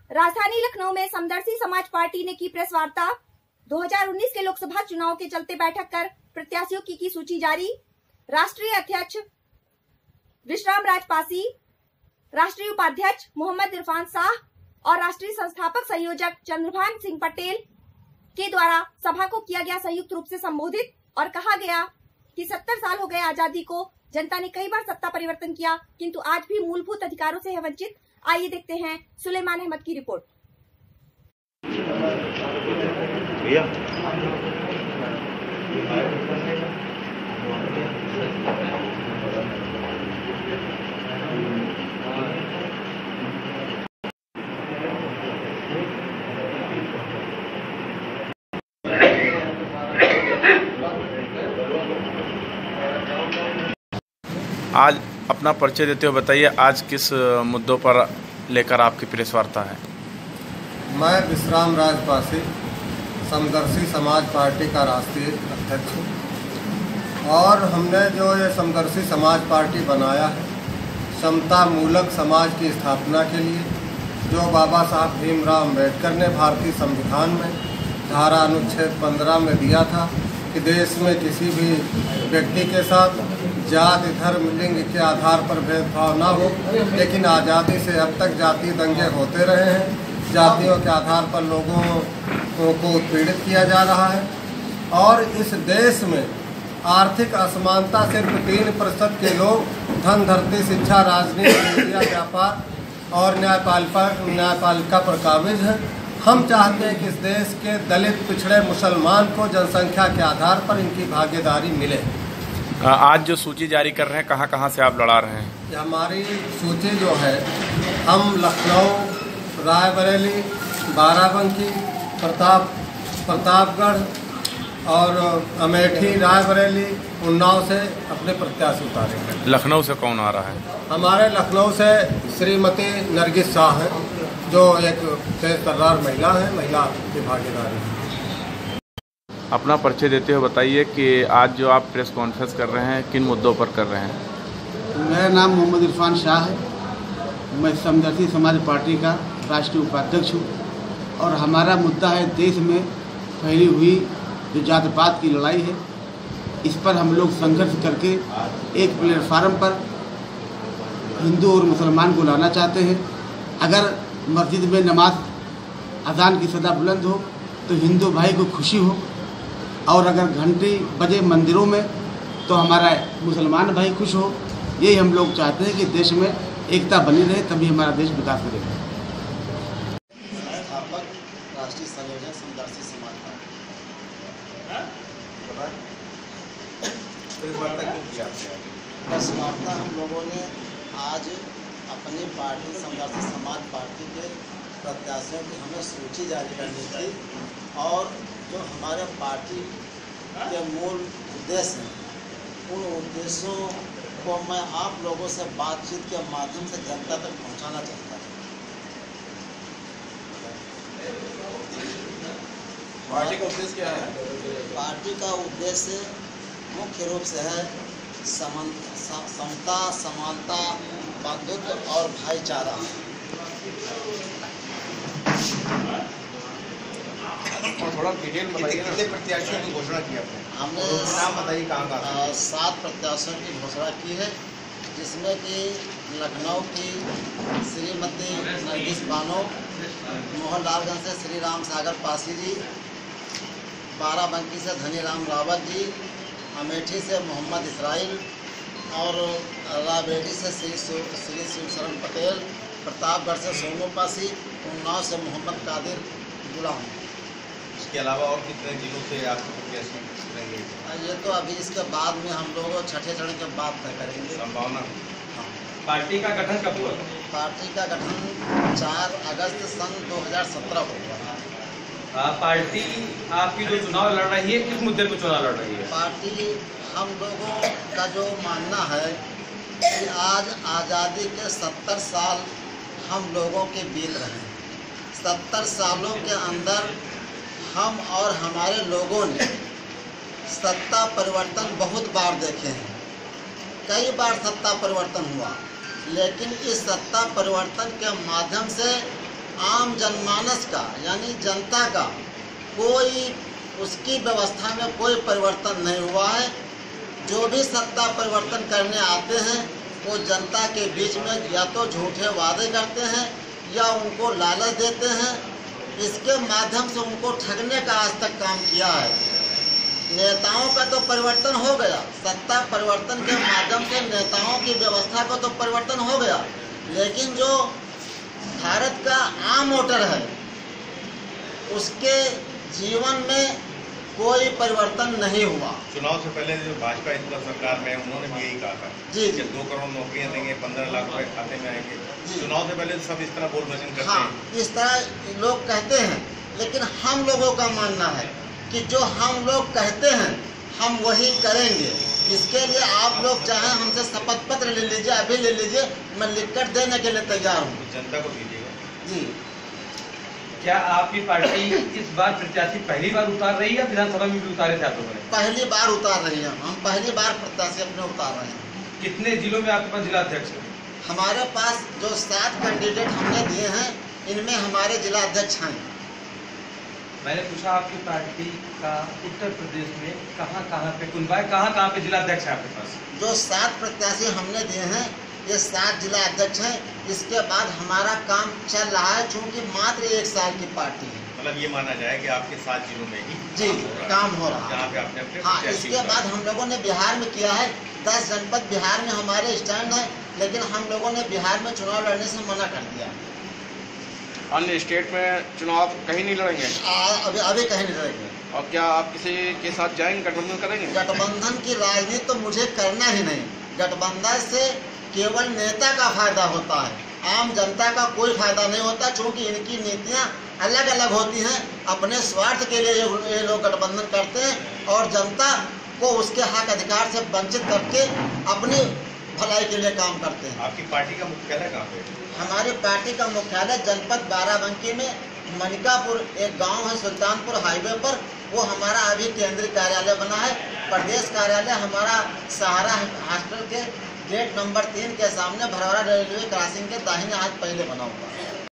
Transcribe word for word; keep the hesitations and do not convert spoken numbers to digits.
राजधानी लखनऊ में समदर्शी समाज पार्टी ने की प्रेस वार्ता। दो हज़ार उन्नीस के लोकसभा चुनाव के चलते बैठक कर प्रत्याशियों की की सूची जारी। राष्ट्रीय अध्यक्ष विश्राम राजपासी, राष्ट्रीय उपाध्यक्ष मोहम्मद इरफान शाह और राष्ट्रीय संस्थापक संयोजक चंद्रभान सिंह पटेल के द्वारा सभा को किया गया संयुक्त रूप से संबोधित और कहा गया कि सत्तर साल हो गए आजादी को। जनता ने कई बार सत्ता परिवर्तन किया, किंतु आज भी मूलभूत अधिकारों से है वंचित। आइए देखते हैं सुलेमान अहमद की रिपोर्ट। आज अपना परिचय देते हुए बताइए, आज किस मुद्दों पर लेकर आपकी प्रेस वार्ता है? मैं विश्राम राजपासी, समदर्शी समाज पार्टी का राष्ट्रीय अध्यक्ष हूँ और हमने जो ये समदर्शी समाज पार्टी बनाया है समता मूलक समाज की स्थापना के लिए, जो बाबा साहब भीमराव अम्बेडकर ने भारतीय संविधान में धारा अनुच्छेद पंद्रह में दिया था कि देश में किसी भी व्यक्ति के साथ जाति, धर्म, लिंग के आधार पर भेदभाव ना हो। लेकिन आज़ादी से अब तक जातीय दंगे होते रहे हैं, जातियों के आधार पर लोगों को उत्पीड़ित किया जा रहा है और इस देश में आर्थिक असमानता सिर्फ तीन प्रतिशत के लोग धन, धरती, शिक्षा, राजनीति, मीडिया, व्यापार और न्यायपालिका न्यायपालिका पर काबिज है। हम चाहते हैं कि इस देश के दलित, पिछड़े, मुसलमान को जनसंख्या के आधार पर इनकी भागीदारी मिले। आज जो सूची जारी कर रहे हैं, कहाँ कहाँ से आप लड़ा रहे हैं? हमारी सूची जो है, हम लखनऊ, रायबरेली, बाराबंकी, प्रताप प्रतापगढ़ और अमेठी, रायबरेली, उन्नाव से अपने प्रत्याशी उतारेंगे। लखनऊ से कौन आ रहा है? हमारे लखनऊ से श्रीमती नरगिस शाह है, जो एक तेज तर्रार महिला है, महिला की भागीदारी है। अपना परिचय देते हुए बताइए कि आज जो आप प्रेस कॉन्फ्रेंस कर रहे हैं, किन मुद्दों पर कर रहे हैं? मेरा नाम मोहम्मद इरफान शाह है। मैं समदर्शी समाज पार्टी का राष्ट्रीय उपाध्यक्ष हूँ और हमारा मुद्दा है देश में फैली हुई जो जाति पात की लड़ाई है। इस पर हम लोग संघर्ष करके एक प्लेटफार्म पर हिंदू और मुसलमान को लाना चाहते हैं। अगर मस्जिद में नमाज अजान की सदा बुलंद हो तो हिंदू भाई को खुशी हो, और अगर घंटी बजे मंदिरों में तो हमारा मुसलमान भाई खुश हो। यही हम लोग चाहते हैं कि देश में एकता बनी रहे, तभी हमारा देश विकास करेगा। संस्थापक राष्ट्रीय संयोजक समदर्शी समाज पार्टी। प्रेस वार्ता हम लोगों ने आज अपनी पार्टी समदर्शी समाज पार्टी के प्रत्याशियों की हमें सूची जारी करनी थी और जो हमारे पार्टी के मूल उद्देश्य हैं उन उद्देश्यों को मैं आप लोगों से बातचीत के माध्यम से जनता तक पहुंचाना चाहता हूं। पार्टी का उद्देश्य क्या है? पार्टी का उद्देश्य मुख्य रूप से है समता, समानता, बंधुत्व और भाईचारा। और थोड़ा डिटेल बताइए। कितने प्रत्याशियों की घोषणा की आपने? हमने नाम बताइए कहाँ का? सात प्रत्याशियों की घोषणा की है, जिसमें कि लखनऊ की श्रीमती नरगिस बानो, मोहनलालगंज से श्री राम सागर पासी जी, बाराबंकी से धनीराम रावत जी, अमेठी से मोहम्मद इसराइल और रायबरेली से श्री श्री शिवशरण पटेल, प्रतापगढ़ से सोनू पासी, उन्नाव से मोहम्मद कादिर गुलाम। इसके अलावा और कितने जिलों से आपको प्रत्याशी रहेंगे? ये तो अभी इसके बाद में हम लोग छठे चरण के बाद तय करेंगे। संभावना। हाँ। पार्टी का गठन कब हुआ? पार्टी का गठन चार अगस्त सन दो हज़ार सत्रह को हुआ। पार्टी आपकी जो चुनाव लड़ रही है, किस मुद्दे पर चुनाव लड़ रही है? पार्टी हम लोगों का जो मानना है कि आज आज़ादी के सत्तर साल हम लोगों के बीत रहे हैं। सत्तर सालों के अंदर हम और हमारे लोगों ने सत्ता परिवर्तन बहुत बार देखे हैं। कई बार सत्ता परिवर्तन हुआ, लेकिन इस सत्ता परिवर्तन के माध्यम से आम जनमानस का यानी जनता का कोई उसकी व्यवस्था में कोई परिवर्तन नहीं हुआ है। जो भी सत्ता परिवर्तन करने आते हैं वो जनता के बीच में या तो झूठे वादे करते हैं या उनको लालच देते हैं। इसके माध्यम से उनको ठगने का आज तक काम किया है। नेताओं का तो परिवर्तन हो गया, सत्ता परिवर्तन के माध्यम से नेताओं की व्यवस्था का तो परिवर्तन हो गया, लेकिन जो भारत का आम वोटर है उसके जीवन में कोई परिवर्तन नहीं हुआ। चुनाव से पहले जो भाजपा इस बार सरकार में उन्होंने भी यही कहा था जी कि दो करोड़ नौकरियां देंगे, पंद्रह लाख रुपए खाते में आएंगे। चुनाव से पहले सब इस तरह बोल वचन करते हाँ, हैं। इस तरह लोग कहते हैं, लेकिन हम लोगों का मानना है कि जो हम लोग कहते हैं हम वही करेंगे। इसके लिए आप लोग चाहें हमसे शपथ पत्र ले लीजिए, अभी ले लीजिए, मैं लिखकर देने के लिए तैयार हूँ। तो जनता को दीजिएगा जी। क्या आपकी पार्टी इस बार प्रत्याशी पहली बार उतार रही है? विधानसभा में भी उतारे थे आप लोगों ने? पहली बार उतार रही है, हम पहली बार प्रत्याशी अपने उतार रहे हैं। कितने जिलों में आपके पास जिला अध्यक्ष है? हमारे पास जो सात कैंडिडेट हमने दिए हैं इनमें हमारे जिला अध्यक्ष हैं। मैंने पूछा आपकी पार्टी का उत्तर प्रदेश में कहाँ कहाँ पे कुनबाई कहाँ कहाँ पे जिला अध्यक्ष है आपके पास? जो सात प्रत्याशी हमने दिए हैं ये सात जिला अध्यक्ष हैं। इसके बाद हमारा काम चल रहा है, चूँकि मात्र एक साल की पार्टी है। मतलब ये माना जाए कि आपके सात जिलों में ही जी काम हो रहा है। जहाँ पे आपने अपने हाँ, प्रत्याशी इसके बाद हम लोगों ने बिहार में किया है। दस जनपद बिहार में हमारे स्टैंड है, लेकिन हम लोगों ने बिहार में चुनाव लड़ने से मना कर दिया। अन्य स्टेट में चुनाव कहीं नहीं लड़ेंगे? आ, अभी अभी कहीं नहीं लड़ेंगे। और क्या आप किसी के साथ जाएंगे, गठबंधन करेंगे? गठबंधन की राजनीति तो मुझे करना ही नहीं। गठबंधन से केवल नेता का फायदा होता है, आम जनता का कोई फायदा नहीं होता, क्योंकि इनकी नीतियाँ अलग अलग होती हैं। अपने स्वार्थ के लिए ये लोग गठबंधन करते हैं और जनता को उसके हक अधिकार से वंचित करके अपनी भलाई के लिए काम करते हैं। आपकी पार्टी का मुख्यालय कहाँ पे? हमारी पार्टी का मुख्यालय जनपद बाराबंकी में मनिकापुर एक गांव है सुल्तानपुर हाईवे पर, वो हमारा अभी केंद्रीय कार्यालय बना है। प्रदेश कार्यालय हमारा सहारा हॉस्टल के गेट नंबर तीन के सामने भरवाड़ा रेलवे क्रॉसिंग के दाहिने हाथ पहले बना हुआ है।